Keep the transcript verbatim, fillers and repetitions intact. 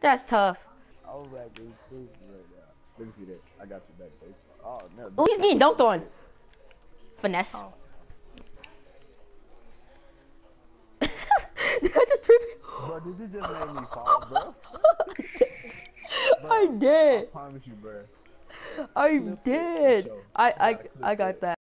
That's tough. Oh, back is stupid right now. Let me see that. I got you back, baby. Oh, no. Oh, he's getting dunked on. Finesse. Oh. Did I just trip you? Bro, did you just make me fall, bro? Bro, I did. I promise you, bro. I did. I I I got that.